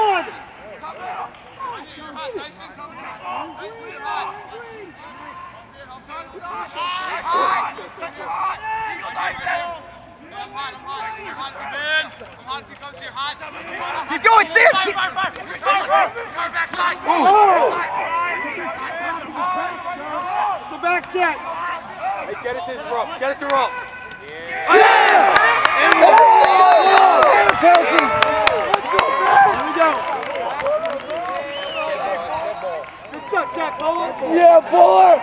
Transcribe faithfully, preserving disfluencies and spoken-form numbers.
on! Keep going, Sam! Keep... Oh! It's a back check. Hey, get it to his rope. Get it to rope. Yeah! Yeah! And a penalty! Here we go. Good stuff, Jack. Bowler. Yeah, Bowler!